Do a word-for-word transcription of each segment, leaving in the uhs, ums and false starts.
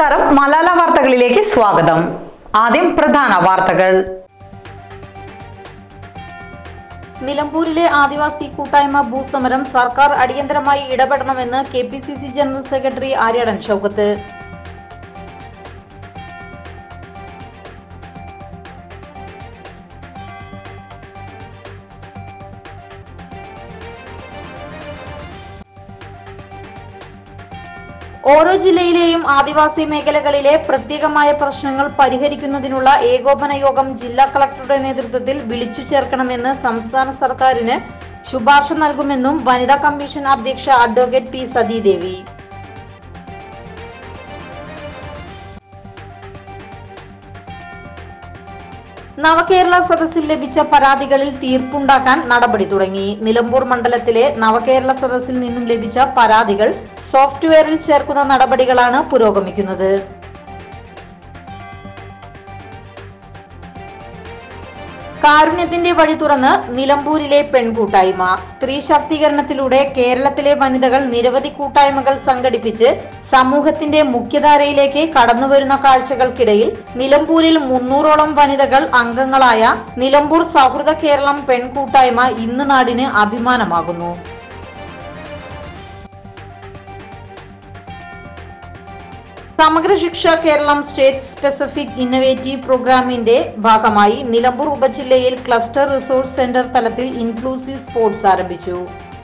നമസ്കാരം, മലാല വാർത്തകളിലേക്ക് സ്വാഗതം. ആദ്യം പ്രധാന വാർത്തകൾ. നിലമ്പൂരിലെ ആദിവാസി കൂട്ടായ്മ ഭൂസമരം സർക്കാർ അടിയന്തരമായി ഇടപെടണമെന്ന് K P C C general secretary Aryadan Shoukath. ഓരോ ജില്ലയിലെയും ആദിവാസി മേഖലകളിലെ പ്രത്യേകമായ പ്രശ്നങ്ങൾ പരിഹരിക്കുന്നതിനുള്ള ഏകോപന യോഗം ജില്ലാ കളക്ടറുടെ നേതൃത്വത്തിൽ വിളിച്ചു ചേർക്കണമെന്ന് സംസ്ഥാന സർക്കാരിന് ശുപാർശ നൽകുമെന്നും വനിതാ കമ്മീഷൻ അധ്യക്ഷ അഡ്വക്കേറ്റ് പി സതീദേവി. നവകേരള സദസ്സിൽ ലഭിച്ച പരാതികളിൽ തീർപ്പുണ്ടാക്കാൻ നടപടി തുടങ്ങി. നിലമ്പൂർ മണ്ഡലത്തിലെ നവകേരള സദസ്സിൽ നിന്നും ലഭിച്ച പരാതികൾ സോഫ്റ്റ്വെയറിൽ ചേർക്കുന്ന നടപടികളാണ് പുരോഗമിക്കുന്നത്. കാരുണ്യത്തിന്റെ വഴി തുറന്ന് നിലമ്പൂരിലെ പെൺകൂട്ടായ്മ. സ്ത്രീ ശാക്തീകരണത്തിലൂടെ കേരളത്തിലെ വനിതകൾ നിരവധി കൂട്ടായ്മകൾ സംഘടിപ്പിച്ച് സമൂഹത്തിന്റെ മുഖ്യധാരയിലേക്ക് കടന്നുവരുന്ന കാഴ്ചകൾക്കിടയിൽ നിലമ്പൂരിൽ മുന്നൂറോളം വനിതകൾ അംഗങ്ങളായ നിലമ്പൂർ സൗഹൃദ കേരളം പെൺകൂട്ടായ്മ ഇന്ന് നാടിന് അഭിമാനമാകുന്നു. സമഗ്ര ശിക്ഷ കേരളം സ്റ്റേറ്റ് സ്പെസിഫിക് ഇന്നവേറ്റീവ് പ്രോഗ്രാമിന്റെ ഭാഗമായി നിലമ്പൂർ ഉപജില്ലയിൽ ക്ലസ്റ്റർ റിസോഴ്സ് സെന്റർ തലത്തിൽ ഇൻക്ലൂസീവ് സ്പോർട്സ് ആരംഭിച്ചു.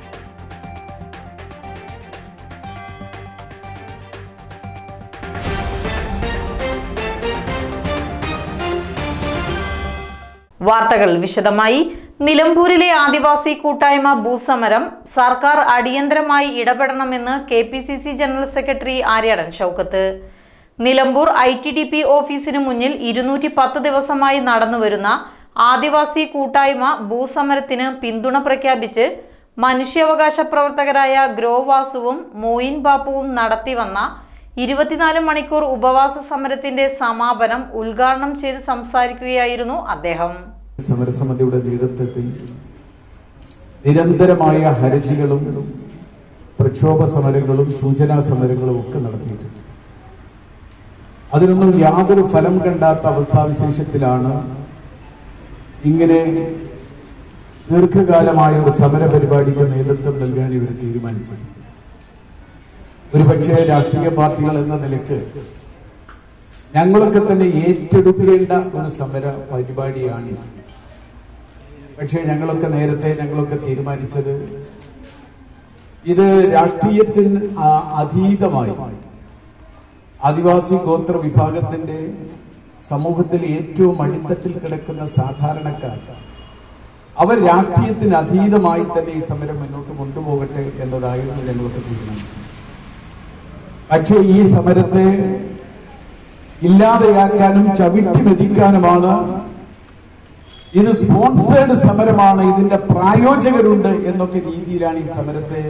വാർത്തകൾ വിശദമായി. നിലമ്പൂരിലെ ആദിവാസി കൂട്ടായ്മ ഭൂസമരം സർക്കാർ അടിയന്തരമായി ഇടപെടണമെന്ന് K P C C general secretary Aryadan Shoukath. Nilambur I T D P ഓഫീസിന് മുന്നിൽ ഇരുന്നൂറ്റി പത്ത് ദിവസമായി നടന്നുവരുന്ന ആദിവാസി കൂട്ടായ്മ ഭൂസമരത്തിന് പിന്തുണ പ്രഖ്യാപിച്ച് മനുഷ്യാവകാശ പ്രവർത്തകരായ ഗ്രോവാസുവും മോയിൻ ബാപ്പുവും നടത്തിവന്ന ഇരുപത്തിനാല് മണിക്കൂർ ഉപവാസ സമരത്തിന്റെ സമാപനം ഉദ്ഘാടനം ചെയ്ത് സംസാരിക്കുകയായിരുന്നു അദ്ദേഹം. സമരസമിതിയുടെ നേതൃത്വത്തിൽ നിരന്തരമായ ഹർജികളും പ്രക്ഷോഭ സമരങ്ങളും സൂചനാ സമരങ്ങളും ഒക്കെ നടത്തിയിട്ടുണ്ട്. അതിനൊന്നും യാതൊരു ഫലം കണ്ടാത്ത അവസ്ഥാവിശേഷത്തിലാണ് ഇങ്ങനെ ദീർഘകാലമായ ഒരു സമര പരിപാടിക്ക് നേതൃത്വം നൽകാൻ ഇവർ തീരുമാനിച്ചത്. ഒരുപക്ഷെ രാഷ്ട്രീയ പാർട്ടികൾ എന്ന നിലയ്ക്ക് ഞങ്ങളൊക്കെ തന്നെ ഏറ്റെടുക്കേണ്ട ഒരു സമര പരിപാടിയാണിത്. പക്ഷേ ഞങ്ങളൊക്കെ നേരത്തെ ഞങ്ങളൊക്കെ തീരുമാനിച്ചത് ഇത് രാഷ്ട്രീയത്തിന് അതീതമായി ആദിവാസി ഗോത്ര വിഭാഗത്തിന്റെ സമൂഹത്തിൽ ഏറ്റവും അടിത്തട്ടിൽ കിടക്കുന്ന സാധാരണക്കാർ അവർ രാഷ്ട്രീയത്തിന് അതീതമായി തന്നെ ഈ സമരം മുന്നോട്ട് കൊണ്ടുപോകട്ടെ എന്നതായിരുന്നു ഞങ്ങളൊക്കെ തീരുമാനിച്ചത്. പക്ഷേ ഈ സമരത്തെ ഇല്ലാതെയാക്കാനും ചവിട്ടി മെതിക്കാനുമാണ് ഇത് സ്പോൺസേഡ് സമരമാണ്, ഇതിന്റെ പ്രായോജകരുണ്ട് എന്നൊക്കെ രീതിയിലാണ് ഈ സമരത്തെ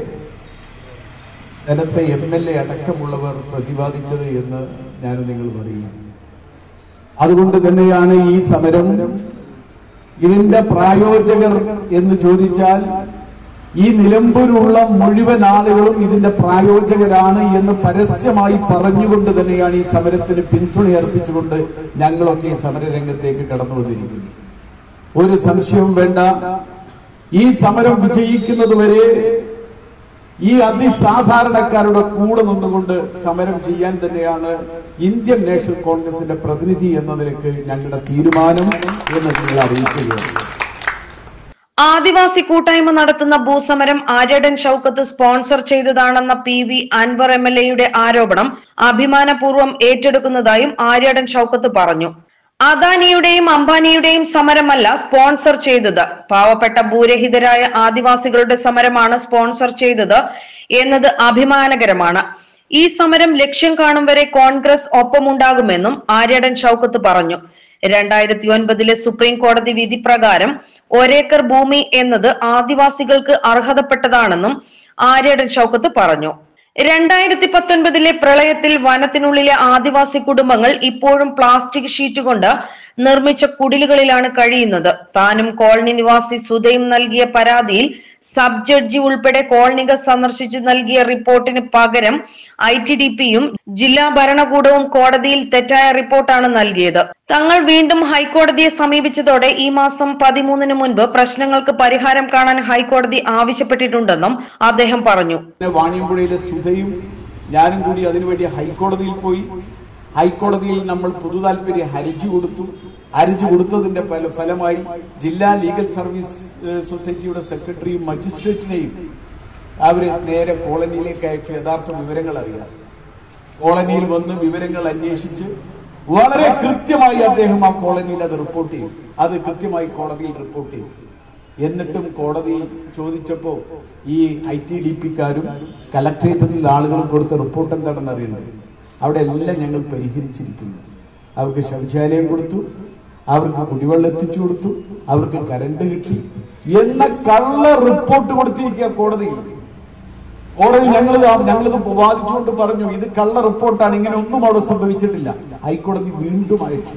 സ്ഥലത്തെ എം എൽ എ അടക്കമുള്ളവർ പ്രതിപാദിച്ചത് എന്ന് ഞാൻ നിങ്ങൾ പറയുന്നു. അതുകൊണ്ട് തന്നെയാണ് ഈ സമരം ഇതിന്റെ പ്രായോജകർ എന്ന് ചോദിച്ചാൽ ഈ നിലമ്പൂരുള്ള മുഴുവൻ ആളുകളും ഇതിന്റെ പ്രായോജകരാണ് എന്ന് പരസ്യമായി പറഞ്ഞുകൊണ്ട് തന്നെയാണ് ഈ സമരത്തിന് പിന്തുണ അർപ്പിച്ചുകൊണ്ട് ഞങ്ങളൊക്കെ ഈ സമരരംഗത്തേക്ക് കടന്നു വന്നിരിക്കുന്നത്. ഒരു സംശയവും വേണ്ട, ഈ സമരം വിജയിക്കുന്നതുവരെ ഈ അതിസാധാരണക്കാരുടെ കൂടെ നിന്നുകൊണ്ട് സമരം ചെയ്യാൻ തന്നെയാണ് ഇന്ത്യൻ നാഷണൽ കോൺഗ്രസിന്റെ പ്രതിനിധി എന്ന നിലയ്ക്ക് ഞങ്ങളുടെ തീരുമാനം എന്ന് നിങ്ങൾ അറിയിക്കുകയാണ്. ആദിവാസി കൂട്ടായ്മ നടത്തുന്ന ഭൂസമരം ആര്യടൻ ഷൗക്കത്ത് സ്പോൺസർ ചെയ്തതാണെന്ന P V Anvar M L എയുടെ ആരോപണം അഭിമാനപൂർവ്വം ഏറ്റെടുക്കുന്നതായും ആര്യടൻ ഷൗക്കത്ത് പറഞ്ഞു. അദാനിയുടെയും അംബാനിയുടെയും സമരമല്ല സ്പോൺസർ ചെയ്തത്, പാവപ്പെട്ട ഭൂരഹിതരായ ആദിവാസികളുടെ സമരമാണ് സ്പോൺസർ ചെയ്തത് എന്നത് അഭിമാനകരമാണ്. ഈ സമരം ലക്ഷ്യം കാണും വരെ കോൺഗ്രസ് ഒപ്പമുണ്ടാകുമെന്നും ആര്യടൻ ഷൗക്കത്ത് പറഞ്ഞു. രണ്ടായിരത്തി ഒൻപതിലെ സുപ്രീം കോടതി വിധി പ്രകാരം ഒരേക്കർ ഭൂമി എന്നത് ആദിവാസികൾക്ക് അർഹതപ്പെട്ടതാണെന്നും ആര്യടൻ ഷൗക്കത്ത് പറഞ്ഞു. രണ്ടായിരത്തി പത്തൊൻപതിലെ പ്രളയത്തിൽ വനത്തിനുള്ളിലെ ആദിവാസി കുടുംബങ്ങൾ ഇപ്പോഴും പ്ലാസ്റ്റിക് ഷീറ്റ് കൊണ്ട് നിർമ്മിച്ച കുടിലുകളിലാണ് കഴിയുന്നത്. താനും കോളനി നിവാസി സുധയും നൽകിയ പരാതിയിൽ സബ് ജഡ്ജി ഉൾപ്പെടെ കോളനികൾ സന്ദർശിച്ച് നൽകിയ റിപ്പോർട്ടിന് പകരം ഐ ടി ഡി പിയും ജില്ലാ ഭരണകൂടവും കോടതിയിൽ തെറ്റായ റിപ്പോർട്ടാണ് നൽകിയത്. തങ്ങൾ വീണ്ടും ഹൈക്കോടതിയെ സമീപിച്ചതോടെ ഈ മാസം പതിമൂന്നിന് മുൻപ് പ്രശ്നങ്ങൾക്ക് പരിഹാരം കാണാൻ ഹൈക്കോടതി ആവശ്യപ്പെട്ടിട്ടുണ്ടെന്നും അദ്ദേഹം പറഞ്ഞു. വാണിയമ്പുഴയിലെ സുധയും ഞാനും കൂടി അതിനുവേണ്ടി ഹൈക്കോടതിയിൽ പോയി. ഹൈക്കോടതിയിൽ നമ്മൾ പൊതു താൽപര്യ ഹർജി കൊടുത്തു. ഹർജി കൊടുത്തതിന്റെ ഫലമായി ജില്ലാ ലീഗൽ സർവീസ് സൊസൈറ്റിയുടെ സെക്രട്ടറിയും മജിസ്ട്രേറ്റിനെയും അവര് നേരെ കോളനിയിലേക്ക് അയച്ചു യഥാർത്ഥ വിവരങ്ങൾ അറിയാം. കോളനിയിൽ വന്ന് വിവരങ്ങൾ അന്വേഷിച്ച് വളരെ കൃത്യമായി അദ്ദേഹം ആ കോളനിയിൽ അത് റിപ്പോർട്ട് ചെയ്യും. അത് കൃത്യമായി കോടതിയിൽ റിപ്പോർട്ട് ചെയ്യും. എന്നിട്ടും കോടതി ചോദിച്ചപ്പോ ഈ ഐ ടി ഡി പിക്കാരും കലക്ട്രേറ്റിൽ ആളുകളും കൊടുത്ത റിപ്പോർട്ട് എന്താണെന്ന് അറിയുന്നത്. അവിടെ എല്ലാം ഞങ്ങൾ പരിഹരിച്ചിരിക്കുന്നു. അവർക്ക് ശൗചാലയം കൊടുത്തു, അവർക്ക് കുടിവെള്ളം എത്തിച്ചു കൊടുത്തു, അവർക്ക് കരണ്ട് കിട്ടി എന്ന കള്ള റിപ്പോർട്ട് കൊടുത്തിരിക്കുക കോടതി. കോടതി ഞങ്ങൾ ഞങ്ങളത് വാദിച്ചുകൊണ്ട് പറഞ്ഞു ഇത് കള്ള റിപ്പോർട്ടാണ്, ഇങ്ങനെ ഒന്നും അവിടെ സംഭവിച്ചിട്ടില്ല. ഹൈക്കോടതി വീണ്ടും അയച്ചു,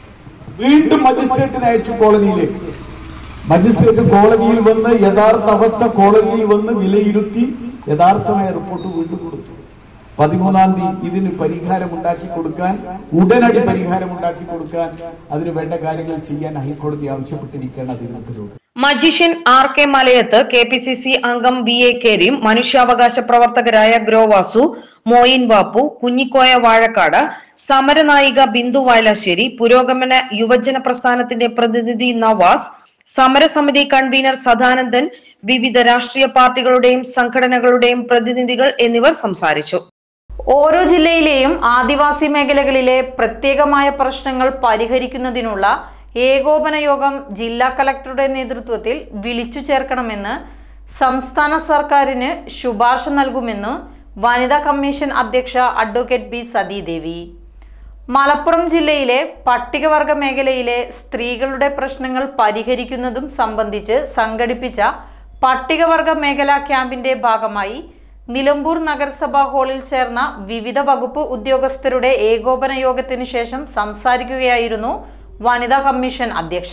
വീണ്ടും മജിസ്ട്രേറ്റിനെ അയച്ചു കോളനിയിലേക്ക്. മജിസ്ട്രേറ്റ് കോളനിയിൽ വന്ന് യഥാർത്ഥ അവസ്ഥ കോളനിയിൽ വന്ന് വിലയിരുത്തി യഥാർത്ഥമായ റിപ്പോർട്ട് വീണ്ടും കൊടുത്തു. പതിമൂന്നാം തീയതി ഇതിന് പരിഹാരം ഉണ്ടാക്കി കൊടുക്കാൻ, ഉടനടി പരിഹാരം ഉണ്ടാക്കി കൊടുക്കാൻ, അതിന് വേണ്ട കാര്യങ്ങൾ ചെയ്യാൻ ഹൈക്കോടതി ആവശ്യപ്പെട്ടിരിക്കുകയാണ് അധികൃതരോട്. Magician R K Malayath, K P C C അംഗം വി എ കരീം, മനുഷ്യാവകാശ പ്രവർത്തകരായ ഗ്രോവാസു, മോയിൻ വാപ്പു, കുഞ്ഞിക്കോയ വാഴക്കാട്, സമരനായിക ബിന്ദു വയലാശ്ശേരി, പുരോഗമന യുവജന പ്രസ്ഥാനത്തിന്റെ പ്രതിനിധി നവാസ്, സമരസമിതി കൺവീനർ സദാനന്ദൻ, വിവിധ രാഷ്ട്രീയ പാർട്ടികളുടെയും സംഘടനകളുടെയും പ്രതിനിധികൾ എന്നിവർ സംസാരിച്ചു. ഓരോ ജില്ലയിലെയും ആദിവാസി മേഖലകളിലെ പ്രത്യേകമായ പ്രശ്നങ്ങൾ പരിഹരിക്കുന്നതിനുള്ള ഏകോപന യോഗം ജില്ലാ കളക്ടറുടെ നേതൃത്വത്തിൽ വിളിച്ചു ചേർക്കണമെന്ന് സംസ്ഥാന സർക്കാരിന് ശുപാർശ നൽകുമെന്ന് വനിതാ കമ്മീഷൻ അധ്യക്ഷ അഡ്വക്കേറ്റ് ബി സതീദേവി. മലപ്പുറം ജില്ലയിലെ പട്ടികവർഗ മേഖലയിലെ സ്ത്രീകളുടെ പ്രശ്നങ്ങൾ പരിഹരിക്കുന്നതും സംബന്ധിച്ച് സംഘടിപ്പിച്ച പട്ടികവർഗ മേഖലാ ക്യാമ്പിന്റെ ഭാഗമായി നിലമ്പൂർ നഗരസഭാ ഹാളിൽ ചേർന്ന വിവിധ വകുപ്പ് ഉദ്യോഗസ്ഥരുടെ ഏകോപന യോഗത്തിനു ശേഷം സംസാരിക്കുകയായിരുന്നു വനിതാ കമ്മീഷൻ അധ്യക്ഷ.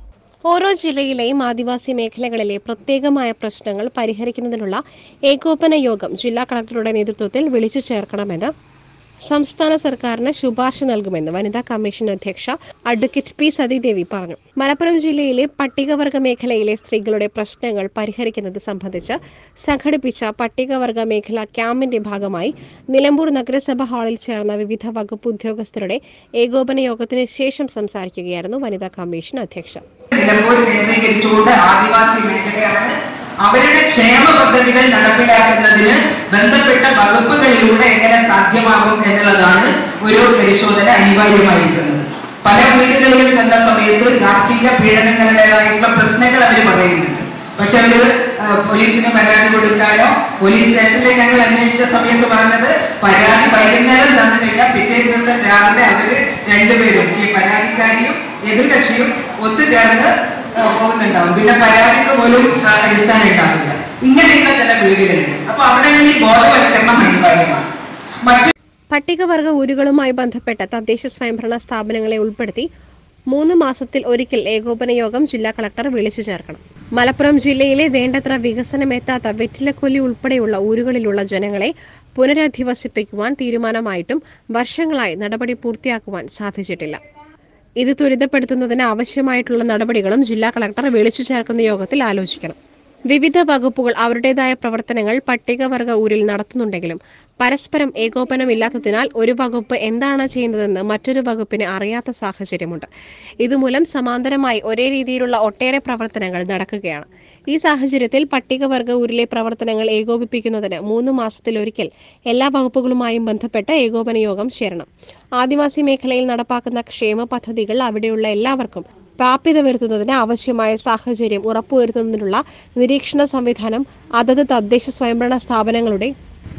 ഓരോ ജില്ലയിലെയും ആദിവാസി മേഖലകളിലെ പ്രത്യേകമായ പ്രശ്നങ്ങൾ പരിഹരിക്കുന്നതിനുള്ള ഏകോപന യോഗം ജില്ലാ കളക്ടറുടെ നേതൃത്വത്തിൽ വിളിച്ചു ചേർക്കണമെന്ന് സംസ്ഥാന സർക്കാരിന് ശുപാർശ നൽകുമെന്ന് വനിതാ കമ്മീഷൻ അധ്യക്ഷ അഡ്വക്കേറ്റ് പി സതീദേവി പറഞ്ഞു. മലപ്പുറം ജില്ലയിലെ പട്ടികവർഗ മേഖലയിലെ സ്ത്രീകളുടെ പ്രശ്നങ്ങൾ പരിഹരിക്കുന്നത് സംബന്ധിച്ച് സംഘടിപ്പിച്ച പട്ടികവർഗ മേഖലാ ക്യാമ്പിന്റെ ഭാഗമായി നിലമ്പൂർ നഗരസഭ ഹാളിൽ ചേർന്ന വിവിധ വകുപ്പ് ഉദ്യോഗസ്ഥരുടെ ഏകോപന യോഗത്തിന് ശേഷം സംസാരിക്കുകയായിരുന്നു വനിതാ കമ്മീഷൻ അധ്യക്ഷ. നിലമ്പൂർ കേന്ദ്രീകരിച്ചുകൊണ്ട് ആദിവാസി മേഖലയാണ് അവരുടെ ക്ഷേമ പദ്ധതികൾ നടപ്പിലാക്കുന്നതിന് ബന്ധപ്പെട്ട വകുപ്പുകളിലൂടെ എങ്ങനെ സാധ്യമാകും എന്നുള്ളതാണ് ഒരു പരിശോധന അനിവാര്യമായിരിക്കുന്നത്. പല വീടുകളിലും ചെന്ന സമയത്ത് ഗാർഹിക പീഡനങ്ങളുടേതായിട്ടുള്ള പ്രശ്നങ്ങൾ അവർ പറയുന്നുണ്ട്. പക്ഷെ അവര് പോലീസിന് പരാതി കൊടുക്കാനോ പോലീസ് സ്റ്റേഷനിൽ ഞങ്ങൾ അന്വേഷിച്ച സമയത്ത് പറഞ്ഞത് പരാതി വൈകുന്നേരം തന്നു കഴിഞ്ഞാൽ പിറ്റേ ദിവസം രാവിലെ അവര് രണ്ടുപേരും ഈ പരാതിക്കാരിയും എതിർകക്ഷിയും ഒത്തുചേർന്ന് പോകുന്നുണ്ടാവും. പിന്നെ പരാതിക്ക് പോലും അടിസ്ഥാനം ഉണ്ടാവില്ല. ഇങ്ങനെയുള്ള ചില വീടുകളുണ്ട്. അപ്പൊ അവിടെ ഈ ബോധവൽക്കരണം അനിവാര്യമാണ്. മറ്റു പട്ടികവർഗ ഊരുകളുമായി ബന്ധപ്പെട്ട തദ്ദേശ സ്വയംഭരണ സ്ഥാപനങ്ങളെ ഉൾപ്പെടുത്തി മൂന്ന് മാസത്തിൽ ഒരിക്കൽ ഏകോപന യോഗം ജില്ലാ കളക്ടർ വിളിച്ചു ചേർക്കണം. മലപ്പുറം ജില്ലയിലെ വേണ്ടത്ര വികസനമെത്താത്ത വെറ്റിലക്കൊല്ലി ഉൾപ്പെടെയുള്ള ഊരുകളിലുള്ള ജനങ്ങളെ പുനരധിവസിപ്പിക്കുവാൻ തീരുമാനമായിട്ടും വർഷങ്ങളായി നടപടി പൂർത്തിയാക്കുവാൻ സാധിച്ചിട്ടില്ല. ഇത് ത്വരിതപ്പെടുത്തുന്നതിന് ആവശ്യമായിട്ടുള്ള നടപടികളും ജില്ലാ കളക്ടർ വിളിച്ചു ചേർക്കുന്ന യോഗത്തിൽ ആലോചിക്കണം. വിവിധ വകുപ്പുകൾ അവരുടേതായ പ്രവർത്തനങ്ങൾ പട്ടികവർഗ ഊരിൽ നടത്തുന്നുണ്ടെങ്കിലും പരസ്പരം ഏകോപനമില്ലാത്തതിനാൽ ഒരു വകുപ്പ് എന്താണ് ചെയ്യുന്നതെന്ന് മറ്റൊരു വകുപ്പിന് അറിയാത്ത സാഹചര്യമുണ്ട്. ഇതുമൂലം സമാന്തരമായി ഒരേ രീതിയിലുള്ള ഒട്ടേറെ പ്രവർത്തനങ്ങൾ നടക്കുകയാണ്. ഈ സാഹചര്യത്തിൽ പട്ടികവർഗ ഊരിലെ പ്രവർത്തനങ്ങൾ ഏകോപിപ്പിക്കുന്നതിന് മൂന്ന് മാസത്തിലൊരിക്കൽ എല്ലാ വകുപ്പുകളുമായും ബന്ധപ്പെട്ട ഏകോപന യോഗം ചേരണം. ആദിവാസി മേഖലയിൽ നടപ്പാക്കുന്ന ക്ഷേമ പദ്ധതികൾ അവിടെയുള്ള എല്ലാവർക്കും പ്രാപ്യത വരുത്തുന്നതിന് ആവശ്യമായ സാഹചര്യം ഉറപ്പുവരുത്തുന്നതിനുള്ള നിരീക്ഷണ സംവിധാനം അതത് തദ്ദേശ സ്വയംഭരണ സ്ഥാപനങ്ങളുടെ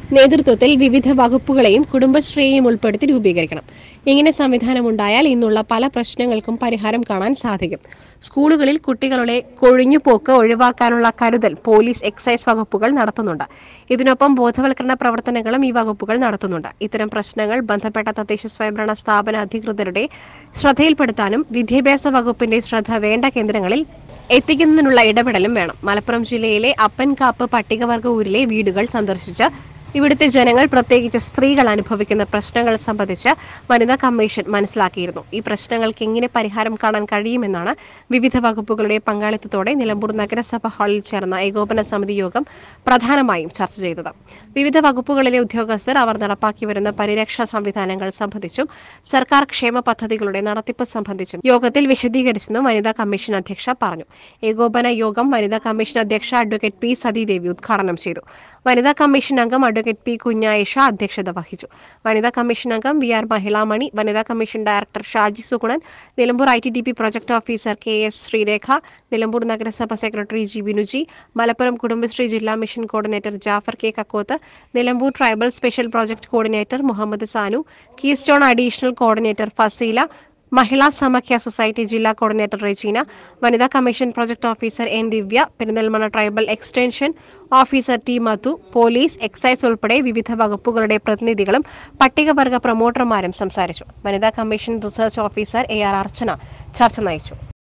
നേതൃത്വത്തിൽ വിവിധ വകുപ്പുകളെയും കുടുംബശ്രീയെയും ഉൾപ്പെടുത്തി രൂപീകരിക്കണം. ഇങ്ങനെ സംവിധാനമുണ്ടായാൽ ഇന്നുള്ള പല പ്രശ്നങ്ങൾക്കും പരിഹാരം കാണാൻ സാധിക്കും. സ്കൂളുകളിൽ കുട്ടികളുടെ കൊഴിഞ്ഞുപോക്ക് ഒഴിവാക്കാനുള്ള കരുതൽ പോലീസ്, എക്സൈസ് വകുപ്പുകൾ നടത്തുന്നുണ്ട്. ഇതിനൊപ്പം ബോധവൽക്കരണ പ്രവർത്തനങ്ങളും ഈ വകുപ്പുകൾ നടത്തുന്നുണ്ട്. ഇത്തരം പ്രശ്നങ്ങൾ ബന്ധപ്പെട്ട തദ്ദേശ സ്വയംഭരണ സ്ഥാപന അധികൃതരുടെ ശ്രദ്ധയിൽപ്പെടുത്താനും വിദ്യാഭ്യാസ വകുപ്പിന്റെ ശ്രദ്ധ വേണ്ട കേന്ദ്രങ്ങളിൽ എത്തിക്കുന്നതിനുള്ള ഇടപെടലും വേണം. മലപ്പുറം ജില്ലയിലെ അപ്പൻകാപ്പ് പട്ടികവർഗ ഊരിലെ വീടുകൾ സന്ദർശിച്ച് ഇവിടുത്തെ ജനങ്ങൾ, പ്രത്യേകിച്ച് സ്ത്രീകൾ അനുഭവിക്കുന്ന പ്രശ്നങ്ങൾ സംബന്ധിച്ച് വനിതാ കമ്മീഷൻ മനസ്സിലാക്കിയിരുന്നു. ഈ പ്രശ്നങ്ങൾക്ക് എങ്ങനെ പരിഹാരം കാണാൻ കഴിയുമെന്നാണ് വിവിധ വകുപ്പുകളുടെ പങ്കാളിത്തത്തോടെ നിലമ്പൂർ നഗരസഭ ഹാളിൽ ചേർന്ന ഏകോപന സമിതി യോഗം പ്രധാനമായും ചർച്ച ചെയ്തത്. വിവിധ വകുപ്പുകളിലെ ഉദ്യോഗസ്ഥർ അവർ നടപ്പാക്കി വരുന്ന പരിരക്ഷാ സംവിധാനങ്ങൾ സംബന്ധിച്ചും സർക്കാർ ക്ഷേമ പദ്ധതികളുടെ നടത്തിപ്പ് സംബന്ധിച്ചും യോഗത്തിൽ വിശദീകരിച്ചെന്നും വനിതാ കമ്മീഷൻ അധ്യക്ഷ പറഞ്ഞു. ഏകോപന യോഗം വനിതാ കമ്മീഷൻ അധ്യക്ഷ അഡ്വക്കേറ്റ് പി സതീദേവി ഉദ്ഘാടനം ചെയ്തു. വനിതാ കമ്മീഷൻ അംഗം അഡ്വക്കേറ്റ് പി കുഞ്ഞായിഷ അധ്യക്ഷത വഹിച്ചു. വനിതാ കമ്മീഷൻ അംഗം വി ആർ മഹിളാമണി, വനിതാ commission director Shaji Sugunan, Nilambur I T D P project officer K S Sreerekha, Nilambur നഗരസഭ സെക്രട്ടറി ജി ബിനുജി, മലപ്പുറം കുടുംബശ്രീ ജില്ലാ mission coordinator Jafar K Kakkoth, Nilambur tribal special project coordinator Muhammad Sanu, keystone additional coordinator Fazeela, Mahila Samakhya society ജില്ലാ കോർഡിനേറ്റർ റെജീന, വനിതാ commission project officer N Divya, Perinthalmanna tribal extension officer T Madhu, police, excise ഉൾപ്പെടെ വിവിധ വകുപ്പുകളുടെ പ്രതിനിധികളും പട്ടികവർഗ പ്രൊമോട്ടർമാരും സംസാരിച്ചു. വനിതാ commission research officer A R Archana ചർച്ച നയിച്ചു.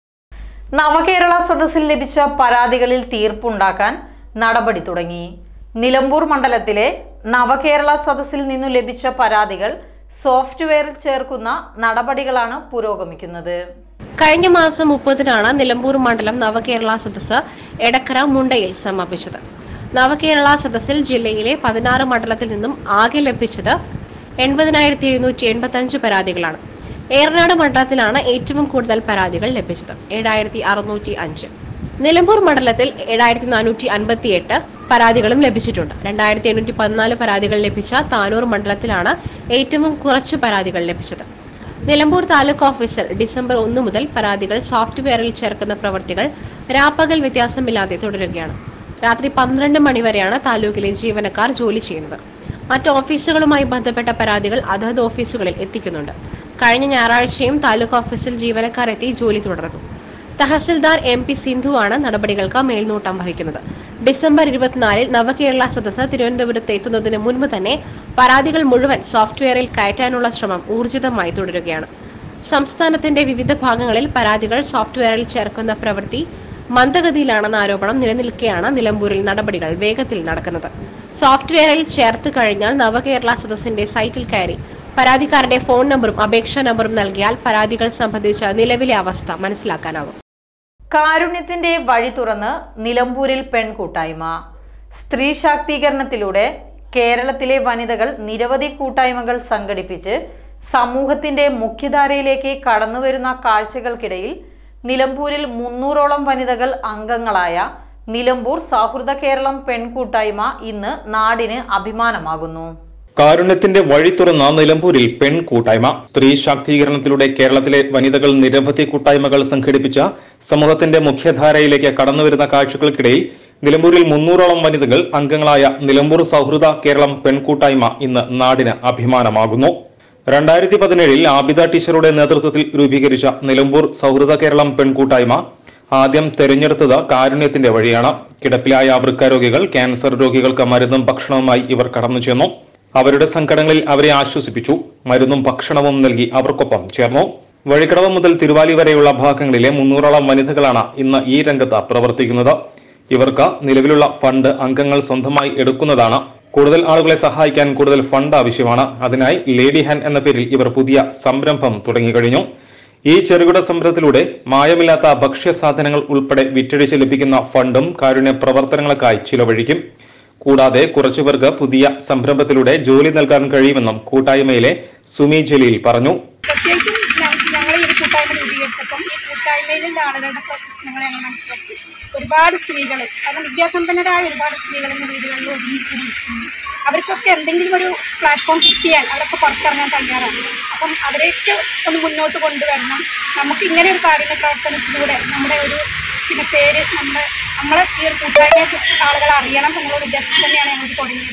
നവകേരള സദസ്സിൽ ലഭിച്ച പരാതികളിൽ തീർപ്പുണ്ടാക്കാൻ നടപടി തുടങ്ങി. നിലമ്പൂർ മണ്ഡലത്തിലെ നവകേരള സദസ്സിൽ നിന്നു ലഭിച്ച പരാതികൾ സോഫ്റ്റ്വെയറിൽ ചേർക്കുന്ന നടപടികളാണ് പുരോഗമിക്കുന്നത്. കഴിഞ്ഞ മാസം മുപ്പതിനാണ് നിലമ്പൂർ മണ്ഡലം നവകേരള സദസ്സ് എടക്കര മുണ്ടയിൽ സമാപിച്ചത്. നവകേരള സദസ്സിൽ ജില്ലയിലെ പതിനാറ് മണ്ഡലത്തിൽ നിന്നും ആകെ ലഭിച്ചത് എൺപതിനായിരത്തി എഴുന്നൂറ്റി എൺപത്തി അഞ്ച് പരാതികളാണ്. ഏറനാട് മണ്ഡലത്തിലാണ് ഏറ്റവും കൂടുതൽ പരാതികൾ ലഭിച്ചത്, ഏഴായിരത്തി അറുന്നൂറ്റി അഞ്ച്. നിലമ്പൂർ മണ്ഡലത്തിൽ ഏഴായിരത്തി നാനൂറ്റി അൻപത്തി എട്ട് പരാതികളും ലഭിച്ചിട്ടുണ്ട്. രണ്ടായിരത്തി എണ്ണൂറ്റി പതിനാല് പരാതികൾ ലഭിച്ച താനൂർ മണ്ഡലത്തിലാണ് ഏറ്റവും കുറച്ച് പരാതികൾ ലഭിച്ചത്. നിലമ്പൂർ താലൂക്ക് ഓഫീസിൽ ഡിസംബർ ഒന്ന് മുതൽ പരാതികൾ സോഫ്റ്റ്വെയറിൽ ചേർക്കുന്ന പ്രവൃത്തികൾ രാപ്പകൽ വ്യത്യാസമില്ലാതെ തുടരുകയാണ്. രാത്രി പന്ത്രണ്ട് മണിവരെയാണ് താലൂക്കിലെ ജീവനക്കാർ ജോലി ചെയ്യുന്നത്. മറ്റ് ഓഫീസുകളുമായി ബന്ധപ്പെട്ട പരാതികൾ അതത് ഓഫീസുകളിൽ എത്തിക്കുന്നുണ്ട്. കഴിഞ്ഞ ഞായറാഴ്ചയും താലൂക്ക് ഓഫീസിൽ ജീവനക്കാർ എത്തി ജോലി തുടർന്നു. തഹസിൽദാർ എം പി സിന്ധുവാണ് നടപടികൾക്ക് മേൽനോട്ടം വഹിക്കുന്നത്. ഡിസംബർ ഇരുപത്തിനാലിൽ നവകേരള സദസ്സ് തിരുവനന്തപുരത്ത് എത്തുന്നതിന് മുൻപ് തന്നെ പരാതികൾ മുഴുവൻ സോഫ്റ്റ്വെയറിൽ കയറ്റാനുള്ള ശ്രമം ഊർജിതമായി തുടരുകയാണ്. സംസ്ഥാനത്തിന്റെ വിവിധ ഭാഗങ്ങളിൽ പരാതികൾ സോഫ്റ്റ്വെയറിൽ ചേർക്കുന്ന പ്രവൃത്തി മന്ദഗതിയിലാണെന്ന ആരോപണം നിലനിൽക്കെയാണ് നിലമ്പൂരിൽ നടപടികൾ വേഗത്തിൽ നടക്കുന്നത്. സോഫ്റ്റ്വെയറിൽ ചേർത്ത് കഴിഞ്ഞാൽ നവകേരള സദസ്സിന്റെ സൈറ്റിൽ കയറി പരാതിക്കാരുടെ ഫോൺ നമ്പറും അപേക്ഷാ നമ്പറും നൽകിയാൽ പരാതികൾ സംബന്ധിച്ച നിലവിലെ അവസ്ഥ മനസ്സിലാക്കാനാകും. കാരുണ്യത്തിന്റെ വഴി തുറന്ന് നിലമ്പൂരിൽ പെൺകൂട്ടായ്മ. സ്ത്രീ ശാക്തീകരണത്തിലൂടെ കേരളത്തിലെ വനിതകൾ നിരവധി കൂട്ടായ്മകൾ സംഘടിപ്പിച്ച് സമൂഹത്തിന്റെ മുഖ്യധാരയിലേക്ക് കടന്നുവരുന്ന കാഴ്ചകൾക്കിടയിൽ നിലമ്പൂരിൽ മുന്നൂറോളം വനിതകൾ അംഗങ്ങളായ നിലമ്പൂർ സൗഹൃദ കേരളം പെൺകൂട്ടായ്മ ഇന്ന് നാടിന് അഭിമാനമാകുന്നു. കാരുണ്യത്തിന്റെ വഴി തുറന്ന നിലമ്പൂരിൽ പെൺകൂട്ടായ്മ. സ്ത്രീ ശാക്തീകരണത്തിലൂടെ കേരളത്തിലെ വനിതകൾ നിരവധി കൂട്ടായ്മകൾ സംഘടിപ്പിച്ച സമൂഹത്തിന്റെ മുഖ്യധാരയിലേക്ക് കടന്നുവരുന്ന കാഴ്ചകൾക്കിടയിൽ നിലമ്പൂരിൽ മുന്നൂറോളം വനിതകൾ അംഗങ്ങളായ നിലമ്പൂർ സൗഹൃദ കേരളം പെൺകൂട്ടായ്മ ഇന്ന് നാടിന് അഭിമാനമാകുന്നു. രണ്ടായിരത്തി പതിനേഴിൽ ആബിദ ടീച്ചറുടെ നേതൃത്വത്തിൽ രൂപീകരിച്ച നിലമ്പൂർ സൗഹൃദ കേരളം പെൺകൂട്ടായ്മ ആദ്യം തെരഞ്ഞെടുത്തത് കാരുണ്യത്തിന്റെ വഴിയാണ്. കിടപ്പിലായ വൃക്കരോഗികൾ, ക്യാൻസർ രോഗികൾക്ക് മരുന്നും ഭക്ഷണവുമായി ഇവർ കടന്നു ചെന്നു. അവരുടെ സങ്കടങ്ങളിൽ അവരെ ആശ്വസിപ്പിച്ചു. മരുന്നും ഭക്ഷണവും നൽകി അവർക്കൊപ്പം ചേർന്നു. വഴിക്കടവ് മുതൽ തിരുവാലി വരെയുള്ള ഭാഗങ്ങളിലെ മുന്നൂറോളം വനിതകളാണ് ഇന്ന് ഈ രംഗത്ത് പ്രവർത്തിക്കുന്നത്. ഇവർക്ക് നിലവിലുള്ള ഫണ്ട് അംഗങ്ങൾ സ്വന്തമായി എടുക്കുന്നതാണ്. കൂടുതൽ ആളുകളെ സഹായിക്കാൻ കൂടുതൽ ഫണ്ട് ആവശ്യമാണ്. അതിനായി ലേഡി ഹാൻഡ് എന്ന പേരിൽ ഇവർ പുതിയ സംരംഭം തുടങ്ങിക്കഴിഞ്ഞു. ഈ ചെറുകിട സംരംഭത്തിലൂടെ മായമില്ലാത്ത ഭക്ഷ്യ സാധനങ്ങൾ ഉൾപ്പെടെ വിറ്റഴിച്ച് ലഭിക്കുന്ന ഫണ്ടും കാരുണ്യ പ്രവർത്തനങ്ങൾക്കായി ചിലവഴിക്കും. കൂടാതെ കുറച്ചുപേർക്ക് പുതിയ സംരംഭത്തിലൂടെ ജോലി നൽകാൻ കഴിയുമെന്നും കൂട്ടായ്മയിലെ സുമി ജലീൽ പറഞ്ഞു. പ്രത്യേകിച്ചും ഞങ്ങൾ ഈ കൂട്ടായ്മ രൂപീകരിച്ചപ്പം ഈ കൂട്ടായ്മയിലുള്ള ആളുകളുടെ പ്രശ്നങ്ങൾ ഞങ്ങൾ മനസ്സിലാക്കി. ഒരുപാട് സ്ത്രീകൾ, കാരണം വിദ്യാസമ്പന്നരായ ഒരുപാട് സ്ത്രീകൾ എന്ന വീടുകളിൽ ഒതുങ്ങിക്കൂടിയിരിക്കുന്നു. അവർക്കൊക്കെ എന്തെങ്കിലും ഒരു പ്ലാറ്റ്ഫോം കിട്ടിയാൽ അവരൊക്കെ പുറത്തിറങ്ങാൻ തയ്യാറാണ്. അപ്പം അവരെയൊക്കെ ഒന്ന് മുന്നോട്ട് കൊണ്ടുവരണം. നമുക്ക് ഇങ്ങനെ ഒരു കാരുണ്യ പ്രവർത്തനത്തിലൂടെ നമ്മുടെ ഒരു പിന്നെ പേര് നമ്മുടെ നമ്മളെ ഈ ഒരു കൂട്ടായ്മയെ ആളുകൾ അറിയണം എന്നുള്ള ഉദ്ദേശത്തിൽ തന്നെയാണ് ഞങ്ങൾക്ക് തുടങ്ങിയത്.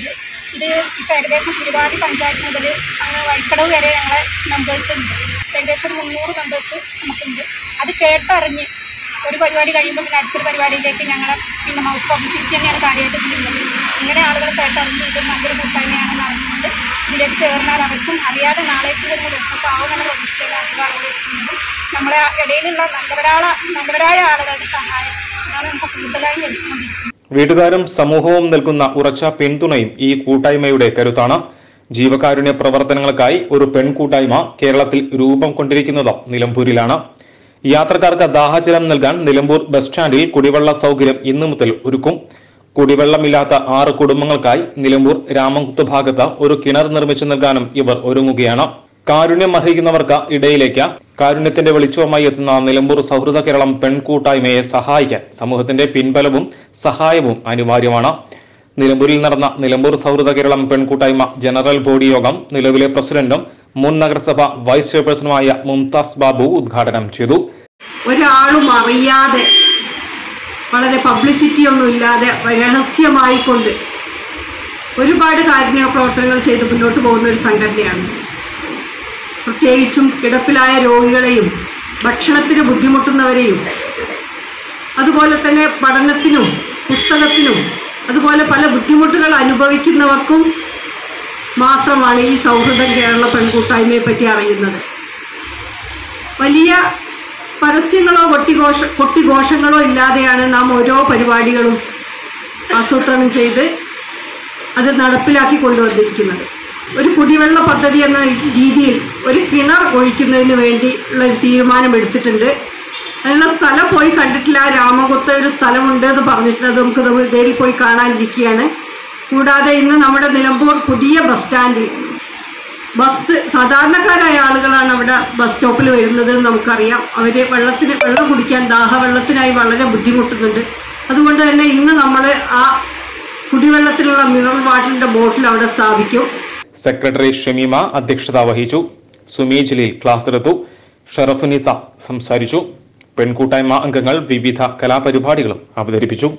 ഇത് ഇപ്പോൾ ഏകദേശം തിരുവാതി പഞ്ചായത്ത് മുതൽ അങ്ങ് വൈക്കടവ് വരെ ഞങ്ങളെ മെമ്പേഴ്സ് ഉണ്ട്. ഏകദേശം ഒരു മുന്നൂറ് മെമ്പേഴ്സ് നമുക്കുണ്ട്. അത് കേട്ടറിഞ്ഞ് ഒരു പരിപാടി കഴിയുമ്പോൾ പിന്നെ അടുത്തൊരു പരിപാടിയിലേക്ക് ഞങ്ങളെ പിന്നെ മൗത്ത് പബ്ലിസിറ്റി തന്നെയാണ് കാര്യമായിട്ട് ചെയ്യുന്നത്. ഇങ്ങനെ ആളുകൾ കേട്ടറിഞ്ഞ് ഇത് നല്ലൊരു കൂട്ടായ്മയാണെന്ന് അറിഞ്ഞുകൊണ്ട് ഇതിലേക്ക് ചേർന്നാൽ അവർക്കും അറിയാതെ നാളേക്ക് വരുന്ന വ്യക്തിത്വം ആവുമെന്ന പ്രതീക്ഷയിലാണ് ആളുകൾ എത്തുന്നത്. നമ്മളെ ഇടയിലുള്ള നല്ലവരാള നല്ലവരായ ആളുകളുടെ സഹായം അതാണ് നമുക്ക് കൂടുതലായി ലഭിച്ചുകൊണ്ടിരിക്കുന്നത്. വീട്ടുകാരും സമൂഹവും നൽകുന്ന ഉറച്ച പിന്തുണയും ഈ കൂട്ടായ്മയുടെ കരുത്താണ്. ജീവകാരുണ്യ പ്രവർത്തനങ്ങൾക്കായി ഒരു പെൺകൂട്ടായ്മ കേരളത്തിൽ രൂപം കൊണ്ടിരിക്കുന്നത് നിലമ്പൂരിലാണ്. യാത്രക്കാർക്ക് ദാഹജലം നൽകാൻ നിലമ്പൂർ ബസ് സ്റ്റാൻഡിൽ കുടിവെള്ള സൗകര്യം ഇന്നു മുതൽ ഒരുക്കും. കുടിവെള്ളമില്ലാത്ത ആറ് കുടുംബങ്ങൾക്കായി നിലമ്പൂർ രാമംകുത്ത് ഭാഗത്ത് ഒരു കിണർ നിർമ്മിച്ചു നൽകാനും ഇവർ ഒരുങ്ങുകയാണ്. കാരുണ്യം അർഹിക്കുന്നവർക്ക് ഇടയിലേക്ക് കാരുണ്യത്തിന്റെ വെളിച്ചവുമായി എത്തുന്ന നിലമ്പൂർ സൗഹൃദ കേരളം പെൺകൂട്ടായ്മയെ സഹായിക്കാൻ സമൂഹത്തിന്റെ പിൻബലവും സഹായവും അനിവാര്യമാണ്. നിലമ്പൂരിൽ നടന്ന നിലമ്പൂർ സൗഹൃദ കേരളം പെൺകൂട്ടായ്മ ജനറൽ ബോഡി യോഗം നിലവിലെ പ്രസിഡന്റും മുൻ നഗരസഭ വൈസ് ചെയർപേഴ്സണുമായ മുംതാസ് ബാബു ഉദ്ഘാടനം ചെയ്തു. ഒരാളും അറിയാതെ വളരെ പബ്ലിസിറ്റി ഒന്നും ഇല്ലാതെ രഹസ്യമായി കൊണ്ട് ഒരുപാട് കാരുണ്യ പ്രവർത്തനങ്ങൾ ചെയ്ത് മുന്നോട്ട് പോകുന്ന ഒരു സംഘടനയാണ്. പ്രത്യേകിച്ചും കിടപ്പിലായ രോഗികളെയും ഭക്ഷണത്തിന് ബുദ്ധിമുട്ടുന്നവരെയും അതുപോലെ തന്നെ പഠനത്തിനും പുസ്തകത്തിനും അതുപോലെ പല ബുദ്ധിമുട്ടുകൾ അനുഭവിക്കുന്നവർക്കും മാത്രമാണ് ഈ സൗഹൃദ കേരള പെൺകൂട്ടായ്മയെ പറ്റി അറിയുന്നത്. വലിയ പരസ്യങ്ങളോ കൊട്ടിഘോഷ കൊട്ടിഘോഷങ്ങളോ ഇല്ലാതെയാണ് നാം ഓരോ പരിപാടികളും ആസൂത്രണം ചെയ്ത് അത് നടപ്പിലാക്കി കൊണ്ടുവന്നിരിക്കുന്നത്. ഒരു കുടിവെള്ള പദ്ധതി എന്ന രീതിയിൽ ഒരു കിണർ ഒഴിക്കുന്നതിന് വേണ്ടി ഉള്ള ഒരു തീരുമാനം എടുത്തിട്ടുണ്ട്. അതിനുള്ള സ്ഥലം പോയി കണ്ടിട്ടില്ല. രാമകുത്ത് ഒരു സ്ഥലമുണ്ട് എന്ന് പറഞ്ഞിട്ട് അത് നമുക്ക് നേരിൽ പോയി കാണാനിരിക്കുകയാണ്. കൂടാതെ ഇന്ന് നമ്മുടെ നിലമ്പൂർ പുതിയ ബസ് സ്റ്റാൻഡിൽ ബസ് സാധാരണക്കാരായ ആളുകളാണ് അവിടെ ബസ് സ്റ്റോപ്പിൽ വരുന്നത് എന്ന് നമുക്കറിയാം. അവർ വെള്ളത്തിന് വെള്ളം കുടിക്കാൻ ദാഹവെള്ളത്തിനായി വളരെ ബുദ്ധിമുട്ടുന്നുണ്ട്. അതുകൊണ്ട് തന്നെ ഇന്ന് നമ്മൾ ആ കുടിവെള്ളത്തിലുള്ള മിനറൽ വാട്ടറിന്റെ ബോട്ടിൽ അവിടെ സ്ഥാപിക്കും. സെക്രട്ടറി ഷമീമ അധ്യക്ഷത വഹിച്ചു. സുമി ജലീൽ ക്ലാസ് എടുത്തു. ഷറഫുനിസ സംസാരിച്ചു. പെൺകൂട്ടായ്മ അംഗങ്ങൾ വിവിധ കലാപരിപാടികളും അവതരിപ്പിച്ചു.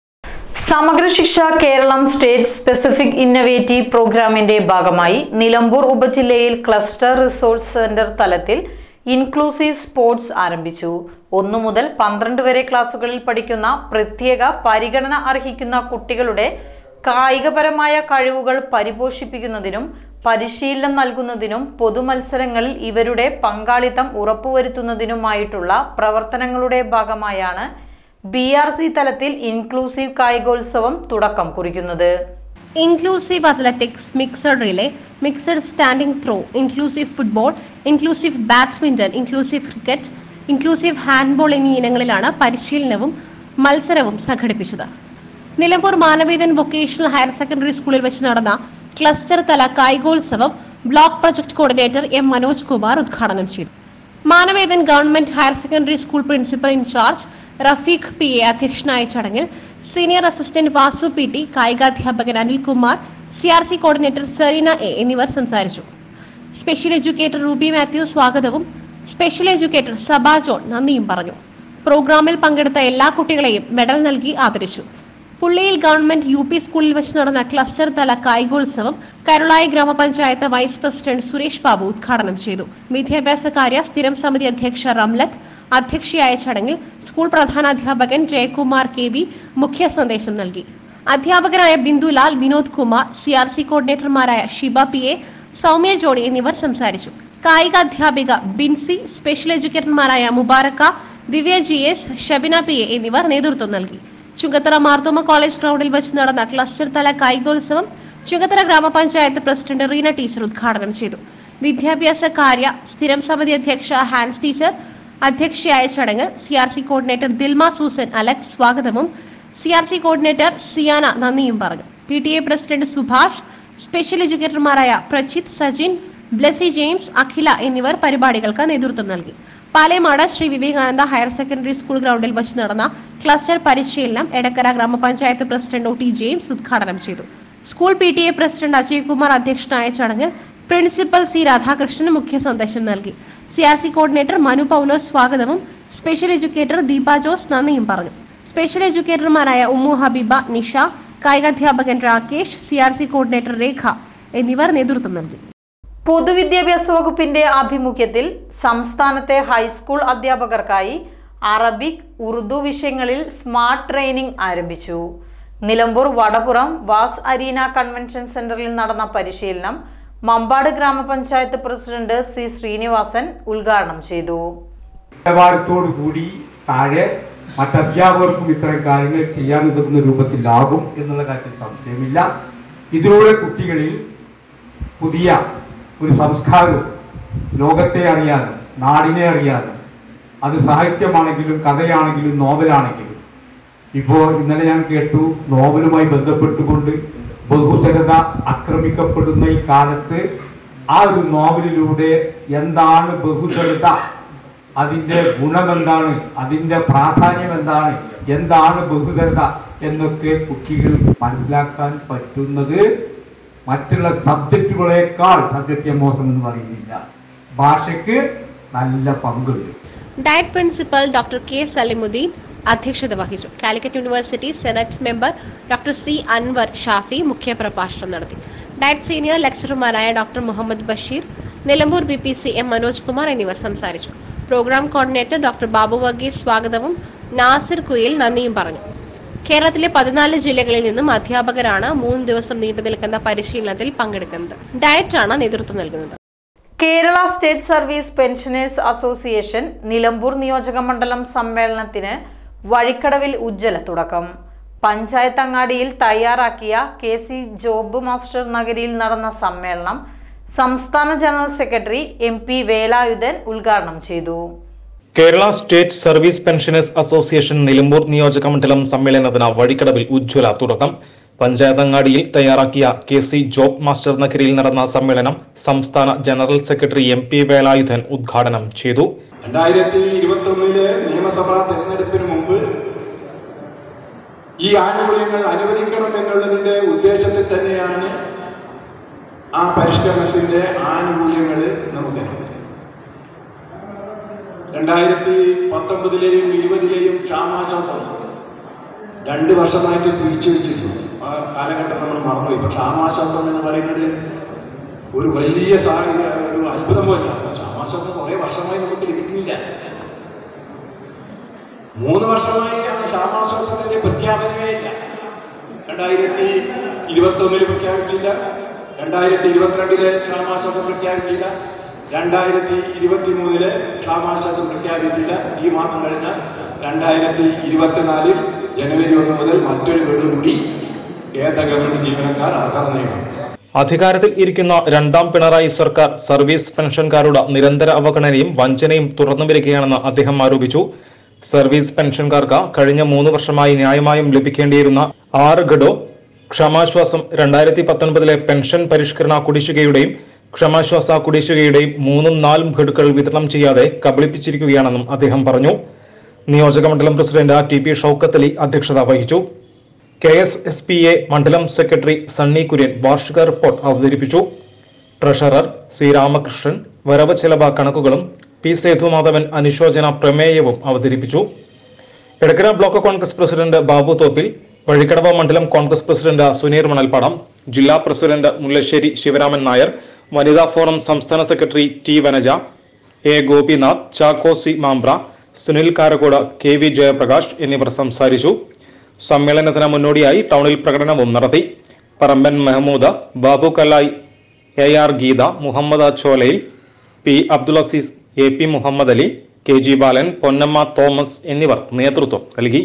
സമഗ്ര ശിക്ഷ കേരളം സ്റ്റേറ്റ് സ്പെസിഫിക് ഇന്നവേറ്റീവ് പ്രോഗ്രാമിന്റെ ഭാഗമായി നിലമ്പൂർ ഉപജില്ലയിൽ ക്ലസ്റ്റർ റിസോഴ്സ് സെന്റർ തലത്തിൽ ഇൻക്ലൂസീവ് സ്പോർട്സ് ആരംഭിച്ചു. ഒന്നു മുതൽ പന്ത്രണ്ട് വരെ ക്ലാസുകളിൽ പഠിക്കുന്ന പ്രത്യേക പരിഗണന അർഹിക്കുന്ന കുട്ടികളുടെ കായികപരമായ കഴിവുകൾ പരിപോഷിപ്പിക്കുന്നതിനും പരിശീലനം നൽകുന്നതിനും പൊതുമത്സരങ്ങളിൽ ഇവരുടെ പങ്കാളിത്തം ഉറപ്പുവരുത്തുന്നതിനുമായിട്ടുള്ള പ്രവർത്തനങ്ങളുടെ ഭാഗമായാണ് ബി ആർ സി തലത്തിൽ ഇൻക്ലൂസീവ് കായികോത്സവം തുടക്കം കുറിക്കുന്നത്. Inclusive athletics, mixed relay, mixed standing throw, inclusive football, inclusive badminton, inclusive cricket, inclusive handball എന്നീ ഇനങ്ങളിലാണ് പരിശീലനവും മത്സരവും സംഘടിപ്പിച്ചത്. Nilambur Manavedan vocational higher secondary സ്കൂളിൽ വെച്ച് നടന്ന ക്ലസ്റ്റർ തല കായികോത്സവം block project coordinator M Manoj Kumar ഉദ്ഘാടനം ചെയ്തു. Manavedan government higher secondary school principal in charge Rafeeq P A അധ്യക്ഷനായ ചടങ്ങിൽ senior assistant Vasu P T, കായികാധ്യാപകൻ Anilkumar, C R C coordinator Sereena A എന്നിവർ സംസാരിച്ചു. സ്പെഷ്യൽ എഡ്യൂക്കേറ്റർ റൂബി മാത്യു സ്വാഗതവും സ്പെഷ്യൽ എഡ്യൂക്കേറ്റർ സബാ ജോൺ നന്ദിയും പറഞ്ഞു. പ്രോഗ്രാമിൽ പങ്കെടുത്ത എല്ലാ കുട്ടികളെയും മെഡൽ നൽകി ആദരിച്ചു. പുള്ളിയിൽ ഗവൺമെന്റ് യു പി സ്കൂളിൽ വെച്ച് നടന്ന ക്ലസ്റ്റർ തല കായികോത്സവം കരുളായി ഗ്രാമപഞ്ചായത്ത് വൈസ് പ്രസിഡന്റ് സുരേഷ് ബാബു ഉദ്ഘാടനം ചെയ്തു. വിദ്യാഭ്യാസകാര്യ സ്ഥിരം സമിതി അധ്യക്ഷ റംലത്ത് അധ്യക്ഷയായ ചടങ്ങിൽ സ്കൂൾ പ്രധാനാധ്യാപകൻ ജയകുമാർ കെ വി മുഖ്യ സന്ദേശം നൽകി. അധ്യാപകരായ Bindulal, Vinod Kumar, C R C കോർഡിനേറ്റർമാരായ ഷിബ പി എ, സൗമ്യ ജോണി എന്നിവർ സംസാരിച്ചു. കായികാധ്യാപിക ബിൻസി, സ്പെഷ്യൽ എഡ്യൂക്കേറ്റർമാരായ Mubaraka, Divya G S, Shabina P A എന്നിവർ നേതൃത്വം നൽകി. ചുങ്കത്തറ മാർത്തോമ കോളേജ് ഗ്രൗണ്ടിൽ വെച്ച് നടന്ന ക്ലസ്റ്റർ തല കായികോത്സവം ചുങ്കത്തറ ഗ്രാമപഞ്ചായത്ത് പ്രസിഡന്റ് റീന ടീച്ചർ ഉദ്ഘാടനം ചെയ്തു. വിദ്യാഭ്യാസ കാര്യ സ്ഥിരം സമിതി അധ്യക്ഷ ഹാൻസ് ടീച്ചർ അധ്യക്ഷയായ ചടങ്ങ് C R C coordinator Dilma Susan Alex സ്വാഗതവും C R C coordinator Siyana നന്ദിയും പറഞ്ഞു. P T A president Subhash, special എഡ്യൂക്കേറ്റർമാരായ പ്രജിത്, സജിൻ, ബ്ലെസി ജെയിംസ്, അഖില എന്നിവർ പരിപാടികൾക്ക് നേതൃത്വം നൽകി. Palemad Sree Vivekananda higher secondary school ഗ്രൗണ്ടിൽ വെച്ച് നടന്ന ക്ലസ്റ്റർ പരിശീലനം എടക്കര ഗ്രാമപഞ്ചായത്ത് പ്രസിഡന്റ് ഒ ടി ജെയിംസ് ഉദ്ഘാടനം ചെയ്തു. School P T A president Ajay Kumar അധ്യക്ഷനായ ചടങ്ങിൽ പ്രിൻസിപ്പൽ സി രാധാകൃഷ്ണൻ മുഖ്യ സന്ദേശം നൽകി. C R C coordinator Manu Paulose സ്വാഗതവും സ്പെഷ്യൽ എഡ്യൂക്കേറ്റർ ദീപ ജോസ് നന്ദിയും പറഞ്ഞു. സ്പെഷ്യൽ എഡ്യൂക്കേറ്റർമാരായ ഉമ്മു ഹബീബ, നിഷ, കായികാധ്യാപകൻ Rakesh, C R C coordinator Rekha എന്നിവർ നേതൃത്വം നൽകി. പൊതുവിദ്യാഭ്യാസ വകുപ്പിന്റെ ആഭിമുഖ്യത്തിൽ സംസ്ഥാനത്തെ ഹൈസ്കൂൾ അധ്യാപകർക്കായി അറബിക്, ഉറുദു വിഷയങ്ങളിൽ സ്മാർട്ട് ട്രെയിനിംഗ് ആരംഭിച്ചു. നിലമ്പൂർ വടപുറം വാസ് അരീന കൺവെൻഷൻ സെന്ററിൽ നടന്ന പരിശീലനം മമ്പാട് ഗ്രാമപഞ്ചായത്ത് പ്രസിഡന്റ് സി ശ്രീനിവാസൻ ഉദ്ഘാടനം ചെയ്തു. നിലവാരത്തോടുകൂടി താഴെ മറ്റധ്യാപകർക്കും ഇത്തരം കാര്യങ്ങൾ ചെയ്യാൻ ഉതകുന്ന രൂപത്തിലാകും എന്നുള്ള കാര്യത്തിൽ സംശയമില്ല. ഇതിലൂടെ കുട്ടികളിൽ പുതിയ ഒരു സംസ്കാരവും ലോകത്തെ അറിയാനും നാടിനെ അറിയാനും, അത് സാഹിത്യമാണെങ്കിലും കഥയാണെങ്കിലും നോവലാണെങ്കിലും, ഇപ്പോൾ ഇന്നലെ ഞാൻ കേട്ടു നോവലുമായി ബന്ധപ്പെട്ടുകൊണ്ട് ബഹുസ്വരത ആക്രമിക്കപ്പെടുന്ന ഈ കാലത്ത് ആ ഒരു നോവലിലൂടെ എന്താണ് ബഹുസ്വരത, അതിൻ്റെ ഗുണമെന്താണ്, അതിൻ്റെ പ്രാധാന്യം എന്താണ്, എന്താണ് ബഹുസ്വരത എന്നൊക്കെ കുട്ടികൾ മനസ്സിലാക്കാൻ പറ്റുന്നത് മറ്റുള്ള സബ്ജക്റ്റുകളെക്കാൾ സബ്ജക്റ്റ് മോശം എന്ന് പറയുന്നില്ല. ഭാഷയ്ക്ക് നല്ല പങ്കുണ്ട്. DIET principal doctor K Salimuddeen അധ്യക്ഷത വഹിച്ചു. Calicut university senate member doctor C Anvar Shafi മുഖ്യപ്രഭാഷണം നടത്തി. ഡയറ്റ് സീനിയർ ലെക്ചർമാരായ doctor Muhammad Basheer, Nilambur B P C M Manoj Kumar എന്നിവർ സംസാരിച്ചു. Programme coordinator doctor Babu Varghese സ്വാഗതവും നാസിർ കുയിൽ നന്ദിയും പറഞ്ഞു. കേരളത്തിലെ പതിനാല് ജില്ലകളിൽ നിന്നും അധ്യാപകരാണ് മൂന്ന് ദിവസം നീണ്ടു നിൽക്കുന്ന പരിശീലനത്തിൽ പങ്കെടുക്കുന്നത്. ഡയറ്റാണ് നേതൃത്വം നൽകുന്നത്. Kerala state service pensioners association Nilambur നിയോജക മണ്ഡലം സമ്മേളനത്തിന് വഴിക്കടവിൽ ഉജ്ജ്വല തുടക്കം. പഞ്ചായത്ത് അങ്ങാടിയിൽ തയ്യാറാക്കിയ കെ സി ജോബ് മാസ്റ്റർ നഗരിയിൽ നടന്ന സമ്മേളനം സംസ്ഥാന general secretary M P Velayudhan ഉദ്ഘാടനം ചെയ്തു. Kerala state service pensioners association Nilambur നിയോജക മണ്ഡലം സമ്മേളനത്തിന് വഴിക്കടവിൽ ഉജ്ജ്വല തുടക്കം. പഞ്ചായത്ത് അങ്ങാടിയിൽ തയ്യാറാക്കിയ കെ സി ജോബ് മാസ്റ്റർ നഗരിയിൽ നടന്ന സമ്മേളനം സംസ്ഥാന general secretary M P Velayudhan ഉദ്ഘാടനം ചെയ്തു. രണ്ടായിരത്തി ഇരുപത്തി ഒന്നിലെ നിയമസഭാ തെരഞ്ഞെടുപ്പിന് മുമ്പ് ഈ ആനുകൂല്യങ്ങൾ അനുവദിക്കണം എന്നുള്ളതിന്റെ ഉദ്ദേശത്തിൽ തന്നെയാണ് ആ പരിഷ്കരണത്തിന്റെ ആനുകൂല്യങ്ങൾ നമുക്ക് അനുവദിച്ചത്. രണ്ടായിരത്തി പത്തൊമ്പതിലെയും ഇരുപതിലെയും ക്ഷാമാശ്വാസം രണ്ട് വർഷമായിട്ട് പിടിച്ചു വെച്ചിട്ടുണ്ട്. ആ കാലഘട്ടം നമ്മൾ മറന്നുപോയി. ഇപ്പൊ ക്ഷാമാശ്വാസം എന്ന് പറയുന്നത് ഒരു വലിയ ഒരു അത്ഭുതം പോലെയാണ്. ക്ഷാമാശ്വാസം കുറെ വർഷമായി നമുക്ക് ലഭിക്കുന്നില്ല. മൂന്ന് വർഷമായി ആ ക്ഷാമാശ്വാസത്തിന്റെ പ്രഖ്യാപനമേ ഇല്ല. രണ്ടായിരത്തി ഇരുപത്തി ഒന്നില് പ്രഖ്യാപിച്ചില്ല, രണ്ടായിരത്തി ഇരുപത്തിരണ്ടിലെ ക്ഷാമാശ്വാസം പ്രഖ്യാപിച്ചില്ല, രണ്ടായിരത്തി ഇരുപത്തി മൂന്നിലെ ക്ഷാമാശ്വാസം പ്രഖ്യാപിച്ചില്ല. ഈ മാസം കഴിഞ്ഞാൽ രണ്ടായിരത്തി ഇരുപത്തിനാലിൽ ജനുവരി ഒന്ന് മുതൽ മറ്റൊരു ഗഡു കൂടി കേന്ദ്ര ഗവൺമെന്റ് ജീവനക്കാർ അർഹത നേടും. അധികാരത്തിൽ ഇരിക്കുന്ന രണ്ടാം പിണറായി സർക്കാർ സർവീസ് പെൻഷൻകാരുടെ നിരന്തര അവഗണനയും വഞ്ചനയും തുറന്നു വരികയാണെന്ന് അദ്ദേഹം ആരോപിച്ചു. സർവീസ് പെൻഷൻകാർക്ക് കഴിഞ്ഞ മൂന്ന് വർഷമായി ന്യായമായും ലഭിക്കേണ്ടിയിരുന്ന ആറ് ഗഡു ക്ഷമാശ്വാസം രണ്ടായിരത്തി പത്തൊൻപതിലെ പെൻഷൻ പരിഷ്കരണ കുടിശ്ശികയുടെയും ക്ഷമാശ്വാസ കുടിശ്ശികയുടെയും മൂന്നും നാലും ഗഡുക്കൾ വിതരണം ചെയ്യാതെ കബളിപ്പിച്ചിരിക്കുകയാണെന്നും അദ്ദേഹം പറഞ്ഞു. നിയോജക മണ്ഡലം president T P Shoukath Ali അധ്യക്ഷത വഹിച്ചു. K S S P A മണ്ഡലം സെക്രട്ടറി സണ്ണി കുര്യൻ വാർഷിക റിപ്പോർട്ട് അവതരിപ്പിച്ചു. ട്രഷറർ സി രാമകൃഷ്ണൻ വരവ് ചെലവ് കണക്കുകളും പി സേതുമാധവൻ അനുശോചന പ്രമേയവും അവതരിപ്പിച്ചു. എടക്കര ബ്ലോക്ക് കോൺഗ്രസ് പ്രസിഡന്റ് ബാബു തോപ്പിൽ, വഴിക്കടവ് മണ്ഡലം കോൺഗ്രസ് പ്രസിഡന്റ് സുനീർ മണൽപ്പാടം, ജില്ലാ പ്രസിഡന്റ് മുല്ലശ്ശേരി ശിവരാമൻ നായർ, വനിതാ ഫോറം സംസ്ഥാന secretary T Vanaja, A Gopinath, Chacko C Mambra, Sunil Karakkod, K V Jayaprakash എന്നിവർ സംസാരിച്ചു. സമ്മേളനത്തിന് മുന്നോടിയായി ടൗണിൽ പ്രകടനവും നടത്തി. Paramban Mehmood, Babu Kallayi, A R Geetha, Muhammad Cholayil, P Abdul Azeez, A P Muhammad Ali, K G Balan, Ponnamma Thomas എന്നിവർ നേതൃത്വം നൽകി.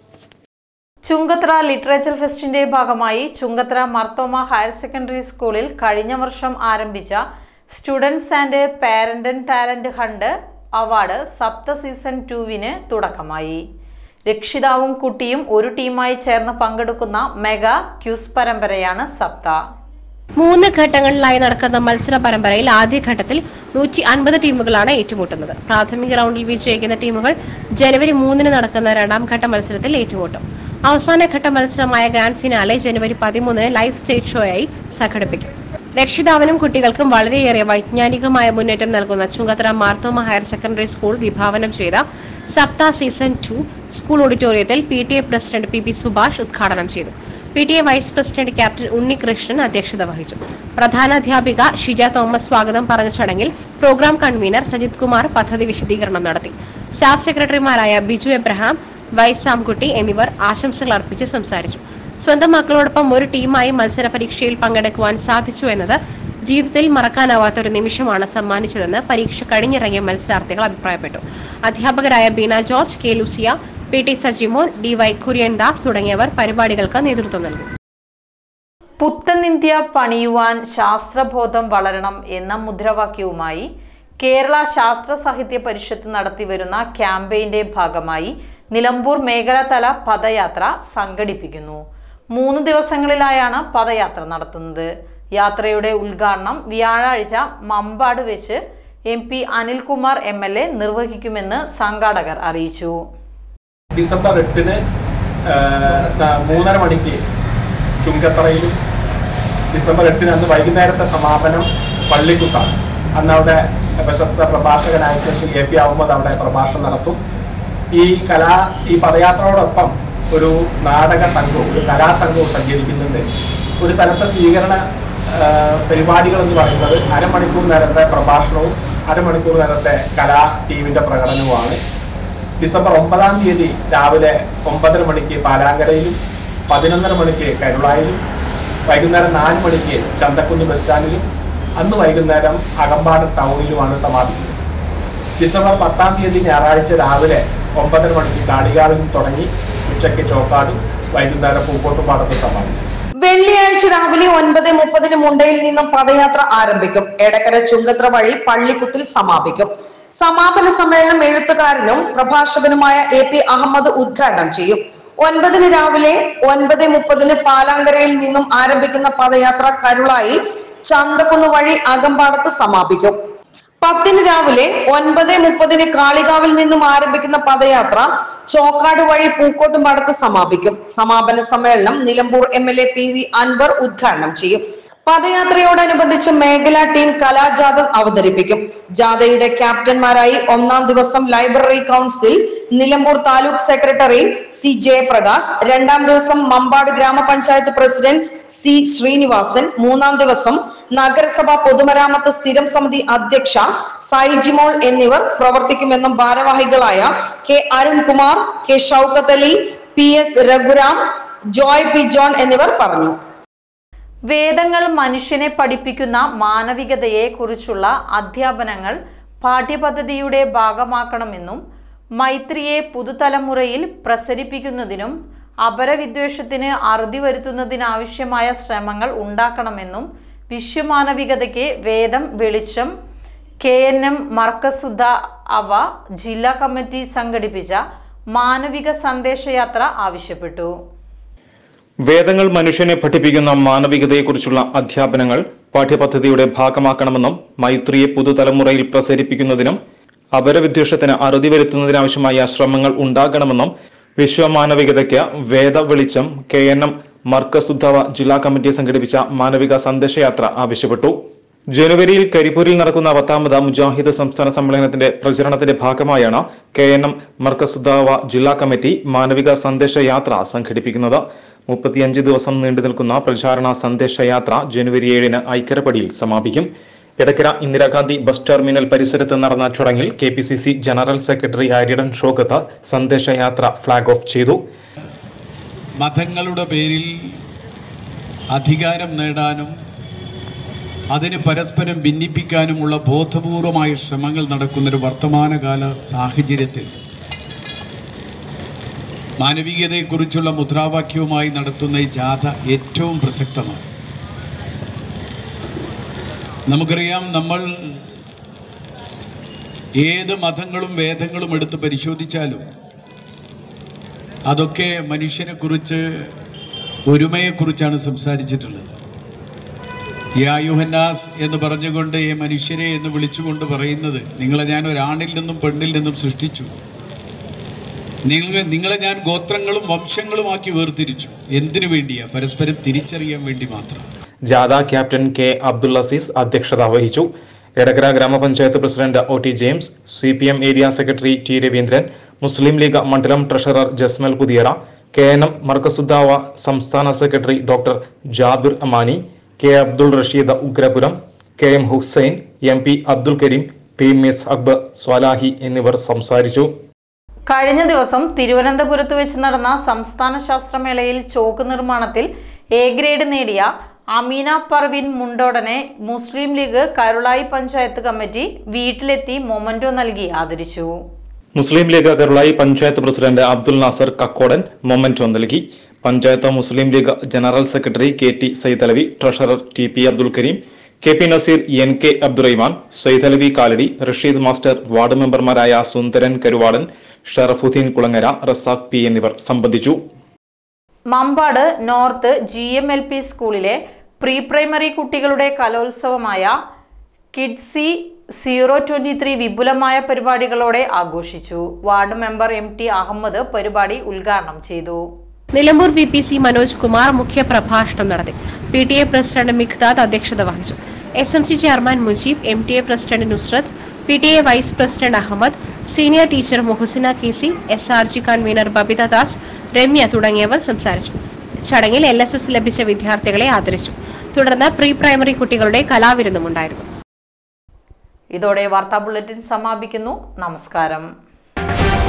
ചുങ്കത്ര ലിറ്ററേച്ചർ ഫെസ്റ്റിന്റെ ഭാഗമായി ചുങ്കത്ര മർത്തോമ ഹയർ സെക്കൻഡറി സ്കൂളിൽ കഴിഞ്ഞ വർഷം ആരംഭിച്ച students and parent talent hunt award സപ്ത സീസൺ ടൂവിന് തുടക്കമായി. രക്ഷിതാവും കുട്ടിയും ഒരു ടീമായി ചേർന്ന് പങ്കെടുക്കുന്ന മെഗാ ക്യൂസ് പരമ്പരയാണ് സപ്ത. മൂന്ന് ഘട്ടങ്ങളിലായി നടക്കുന്ന മത്സര പരമ്പരയിൽ ആദ്യഘട്ടത്തിൽ നൂറ്റി അൻപത് ടീമുകളാണ് ഏറ്റുമുട്ടുന്നത്. പ്രാഥമിക റൗണ്ടിൽ വിജയിക്കുന്ന ടീമുകൾ ജനുവരി മൂന്നിന് നടക്കുന്ന രണ്ടാം ഘട്ട മത്സരത്തിൽ ഏറ്റുമുട്ടും. അവസാനഘട്ട മത്സരമായ ഗ്രാൻഡ് ഫിനാലെ ജനുവരി പതിമൂന്നിന് ലൈവ് സ്റ്റേജ് ഷോയായി സംഘടിപ്പിക്കും. രക്ഷിതാവിനും കുട്ടികൾക്കും വളരെയേറെ വൈജ്ഞാനികമായ മുന്നേറ്റം നൽകുന്ന Chungathara Marthoma higher secondary school വിഭാവനം ചെയ്ത സപ്ത സീസൺ ടു സ്കൂൾ ഓഡിറ്റോറിയത്തിൽ P T A president P P Subhash ഉദ്ഘാടനം ചെയ്തു. P T A vice president captain Unnikrishnan അധ്യക്ഷത വഹിച്ചു. പ്രധാനാധ്യാപിക ഷിജ തോമസ് സ്വാഗതം പറഞ്ഞ ചടങ്ങിൽ പ്രോഗ്രാം കൺവീനർ സജിത് കുമാർ പദ്ധതി വിശദീകരണം നടത്തി. സ്റ്റാഫ് സെക്രട്ടറിമാരായ ബിജു എബ്രഹാം, വൈ സാംകുട്ടി എന്നിവർ ആശംസകൾ അർപ്പിച്ച് സംസാരിച്ചു. സ്വന്തം മക്കളോടൊപ്പം ഒരു ടീമായി മത്സര പരീക്ഷയിൽ പങ്കെടുക്കുവാൻ സാധിച്ചു എന്നത് ജീവിതത്തിൽ മറക്കാനാവാത്ത ഒരു നിമിഷമാണ് സമ്മാനിച്ചതെന്ന് പരീക്ഷ കഴിഞ്ഞിറങ്ങിയ മത്സരാർത്ഥികൾ അഭിപ്രായപ്പെട്ടു. അധ്യാപകരായ Beena George, K Lucia, P T Sajimon, D Y Kuriandas തുടങ്ങിയവർ പരിപാടികൾക്ക് നേതൃത്വം നൽകി. പുത്തൻ ഇന്ത്യ പണിയുവാൻ ശാസ്ത്രബോധം വളരണം എന്ന മുദ്രാവാക്യവുമായി കേരള ശാസ്ത്ര സാഹിത്യ പരിഷത്ത് നടത്തിവരുന്ന ക്യാമ്പയിന്റെ ഭാഗമായി നിലമ്പൂർ മേഖലാതല പദയാത്ര സംഘടിപ്പിക്കുന്നു. മൂന്ന് ദിവസങ്ങളിലായാണ് പദയാത്ര നടത്തുന്നത്. യാത്രയുടെ ഉദ്ഘാടനം വ്യാഴാഴ്ച മമ്പാട് വെച്ച് M P Anilkumar M L A നിർവഹിക്കുമെന്ന് സംഘാടകർ അറിയിച്ചു. ഡിസംബർ എട്ടിന് മൂന്നര മണിക്ക് ചുങ്കത്തറയിലും ഡിസംബർ എട്ടിന് അന്ന് വൈകുന്നേരത്തെ സമാപനം പള്ളിക്കുത്താണ്. അന്ന് അവിടെ പ്രശസ്ത പ്രഭാഷകനായിട്ടുള്ള ശ്രീ എ പി അഹമ്മദ് അവിടെ പ്രഭാഷണം നടത്തും. ഈ കലാ ഈ പദയാത്രയോടൊപ്പം ഒരു നാടക സംഘവും ഒരു കലാസംഘവും സഞ്ചരിക്കുന്നുണ്ട്. ഒരു സ്ഥലത്തെ സ്വീകരണ പരിപാടികൾ എന്ന് പറയുന്നത് അരമണിക്കൂർ നേരത്തെ പ്രഭാഷണവും അരമണിക്കൂർ നേരത്തെ കലാ ടീമിന്റെ പ്രകടനവുമാണ്. ഡിസംബർ ഒമ്പതാം തീയതി രാവിലെ ഒമ്പതര മണിക്ക് പാലാങ്കരയിലും പതിനൊന്നര മണിക്ക് കരുളായിലും വൈകുന്നേരം നാല് മണിക്ക് ചന്തക്കുന്ന് ബസ് സ്റ്റാൻഡിലും അന്ന് വൈകുന്നേരം അകമ്പാട് ടൗണിലുമാണ് സമാപിക്കുന്നത്. ഡിസംബർ പത്താം തീയതി ഞായറാഴ്ച രാവിലെ ഒമ്പതര മണിക്ക് കാളികാവിലും തുടങ്ങി ഉച്ചയ്ക്ക് ചോക്കാടും വൈകുന്നേരം പൂക്കോട്ടുപാടത്ത് സമാപിക്കും. വെള്ളിയാഴ്ച രാവിലെ ഒൻപത് മുപ്പതിന് മുണ്ടയിൽ നിന്നും പദയാത്ര ആരംഭിക്കും. എടക്കര ചുങ്കത്ര വഴി പള്ളിക്കുത്തിൽ സമാപിക്കും. സമാപന സമ്മേളനം എഴുത്തുകാരനും പ്രഭാഷകനുമായ എ പി അഹമ്മദ് ഉദ്ഘാടനം ചെയ്യും. ഒൻപതിന് രാവിലെ ഒൻപത് മുപ്പതിന് പാലാങ്കരയിൽ നിന്നും ആരംഭിക്കുന്ന പദയാത്ര കരുളായി ചന്തക്കുന്ന് വഴി അകമ്പാടത്ത് സമാപിക്കും. പത്തിന് രാവിലെ ഒൻപത് മുപ്പതിന് കാളികാവിൽ നിന്നും ആരംഭിക്കുന്ന പദയാത്ര ചോക്കാട് വഴി പൂക്കോട്ടുംപാടത്ത് സമാപിക്കും. സമാപന സമ്മേളനം Nilambur M L A P V Anvar ഉദ്ഘാടനം ചെയ്യും. പദയാത്രയോടനുബന്ധിച്ച് മേഖലാ ടീം കലാജാഥ അവതരിപ്പിക്കും. ജാഥയുടെ ക്യാപ്റ്റന്മാരായി ഒന്നാം ദിവസം library council Nilambur taluk secretary C Jayaprakash, രണ്ടാം ദിവസം മമ്പാട് ഗ്രാമപഞ്ചായത്ത് പ്രസിഡന്റ് സി ശ്രീനിവാസൻ, മൂന്നാം ദിവസം നഗരസഭ പൊതുമരാമത്ത് സ്ഥിരം സമിതി അധ്യക്ഷ സൈജിമോൾ എന്നിവർ പ്രവർത്തിക്കുമെന്നും ഭാരവാഹികളായ K Arunkumar, K Shoukath Ali, P S Raghuram, Joy P John എന്നിവർ പറഞ്ഞു. വേദങ്ങൾ മനുഷ്യനെ പഠിപ്പിക്കുന്ന മാനവികതയെ കുറിച്ചുള്ള അധ്യാപനങ്ങൾ പാഠ്യപദ്ധതിയുടെ ഭാഗമാക്കണമെന്നും മൈത്രിയെ പുതുതലമുറയിൽ പ്രസരിപ്പിക്കുന്നതിനും അപരവിദ്വേഷത്തിന് അറുതി വരുത്തുന്നതിനാവശ്യമായ ശ്രമങ്ങൾ ഉണ്ടാക്കണമെന്നും വിശ്വമാനവികതയ്ക്ക് വേദം വെളിച്ചം കെ എൻ എം മർക്കസുദ്ധ അവ ജില്ലാ കമ്മിറ്റി സംഘടിപ്പിച്ച മാനവിക സന്ദേശയാത്ര ആവശ്യപ്പെട്ടു. വേദങ്ങൾ മനുഷ്യനെ പഠിപ്പിക്കുന്ന മാനവികതയെക്കുറിച്ചുള്ള അധ്യാപനങ്ങൾ പാഠ്യപദ്ധതിയുടെ ഭാഗമാക്കണമെന്നും മൈത്രിയെ പുതുതലമുറയിൽ പ്രസരിപ്പിക്കുന്നതിനും അപരവിദ്വേഷത്തിന് അറുതി വരുത്തുന്നതിനാവശ്യമായ ശ്രമങ്ങൾ ഉണ്ടാകണമെന്നും വിശ്വമാനവികതയ്ക്ക് വേദ വെളിച്ചം കെ എൻ എം മർക്കസുദ്ധവ ജില്ലാ കമ്മിറ്റി സംഘടിപ്പിച്ച മാനവിക സന്ദേശയാത്ര ആവശ്യപ്പെട്ടു. ജനുവരിയിൽ കരിപ്പൂരിൽ നടക്കുന്ന പത്താമത് മുജാഹിദ് സംസ്ഥാന സമ്മേളനത്തിന്റെ പ്രചരണത്തിന്റെ ഭാഗമായാണ് കെ എൻ എം മർക്കസുദ്ധവ ജില്ലാ കമ്മിറ്റി മാനവിക സന്ദേശയാത്ര സംഘടിപ്പിക്കുന്നത്. മുപ്പത്തിയഞ്ച് ദിവസം നീണ്ടു നിൽക്കുന്ന പ്രചാരണ സന്ദേശയാത്ര ജനുവരി ഏഴിന് ഐക്കരപ്പടിയിൽ സമാപിക്കും. എടക്കര ഇന്ദിരാഗാന്ധി ബസ് ടെർമിനൽ പരിസരത്ത് നടന്ന ചടങ്ങിൽ K P C C general secretary Aryadan Shoukath സന്ദേശയാത്ര ഫ്ളാഗ് ഓഫ് ചെയ്തു. മതങ്ങളുടെ പേരിൽ അധികാരം നേടാനും അതിന് പരസ്പരം ഭിന്നിപ്പിക്കാനുമുള്ള ബോധപൂർവമായ ശ്രമങ്ങൾ നടക്കുന്നൊരു വർത്തമാനകാല സാഹചര്യത്തിൽ മാനവികതയെക്കുറിച്ചുള്ള മുദ്രാവാക്യവുമായി നടത്തുന്ന ഈ ജാഥ ഏറ്റവും പ്രസക്തമാണ്. നമുക്കറിയാം, നമ്മൾ ഏത് മതങ്ങളും വേദങ്ങളും എടുത്ത് പരിശോധിച്ചാലും അതൊക്കെ മനുഷ്യനെക്കുറിച്ച് ഒരുമയെക്കുറിച്ചാണ് സംസാരിച്ചിട്ടുള്ളത്. യാ യുഹന്നാസ് എന്ന് പറഞ്ഞുകൊണ്ട് ഈ മനുഷ്യരെ എന്ന് വിളിച്ചുകൊണ്ട് പറയുന്നത്, നിങ്ങളെ ഞാൻ ഒരാണിൽ നിന്നും പെണ്ണിൽ നിന്നും സൃഷ്ടിച്ചു, നിങ്ങൾ നിങ്ങളെ ഞാൻ ഗോത്രങ്ങളും വംശങ്ങളുമാക്കി വേർതിരിച്ചു. എന്തിനു വേണ്ടിയാ? പരസ്പരം തിരിച്ചറിയാൻ വേണ്ടി മാത്രം. ജാഥ ക്യാപ്റ്റൻ കെ അബ്ദുൽ അസീസ് അധ്യക്ഷത വഹിച്ചു. എടക്കര ഗ്രാമപഞ്ചായത്ത് president O T James, C P M area secretary T Raveendran, Muslim League മണ്ഡലം treasurer Jasmal Puthiyara, K N M Markazuddawa സംസ്ഥാന secretary doctor Jabir Amani, K Abdul Rasheed Ugrapuram, K M Hussain, M P Abdul Kareem, P മിസ് അക്ബർ സ്വാലാഹി എന്നിവർ സംസാരിച്ചു. കഴിഞ്ഞ ദിവസം തിരുവനന്തപുരത്ത് വെച്ച് നടന്ന സംസ്ഥാന ശാസ്ത്രമേളയിൽ ചോക്ക് നിർമ്മാണത്തിൽ എ ഗ്രേഡ് നേടിയ അമീന പർവീൻ മുണ്ടോടനെ മുസ്ലിം ലീഗ് കരുളായി പഞ്ചായത്ത് കമ്മിറ്റി വീട്ടിലെത്തി മൊമന്റോ നൽകി ആദരിച്ചു. മുസ്ലിം ലീഗ് കരുളായി പഞ്ചായത്ത് പ്രസിഡന്റ് അബ്ദുൽ നാസർ കക്കോടൻ മൊമന്റോ നൽകി. Panchayat Muslim League general secretary K T Saithalavi, treasurer T P Abdul Kareem, K P Naseer, N K Abdurahiman, Saithalavi Kalady, Rasheed master, ward മെമ്പർമാരായ സുന്ദരൻ കരുവാടൻ, ഷറഫുദ്ദീൻ കുളങ്ങര, റസാഖ് പി എന്നിവർ സംബന്ധിച്ചു. Mambad north G M L P സ്കൂളിലെ പ്രീ പ്രൈമറി കുട്ടികളുടെ കലോത്സവമായ കിഡ്സി സീറോ ട്വന്റി ത്രീ വിപുലമായ പരിപാടികളോടെ ആഘോഷിച്ചു. Ward member M T Ahmed പരിപാടി ഉദ്ഘാടനം ചെയ്തു. Nilambur P P C Manoj Kumar മുഖ്യപ്രഭാഷണം നടത്തി. P T A president Miqdad അധ്യക്ഷത വഹിച്ചു. S M C chairman Mujeeb, M T A president Nusrath, P T A vice president Ahmed, senior teacher Muhsina K C, S R G convener Babitha Das, Ramya തുടങ്ങിയവർ സംസാരിച്ചു. ചടങ്ങിൽ എൽ എസ് എസ് ലഭിച്ച വിദ്യാർത്ഥികളെ ആദരിച്ചു. തുടർന്ന് പ്രീ പ്രൈമറി കുട്ടികളുടെ കലാവിരുന്നുമുണ്ടായിരുന്നു. ഇതോടെ വാർത്താ ബുള്ളറ്റിൻ സമാപിക്കുന്നു. നമസ്കാരം.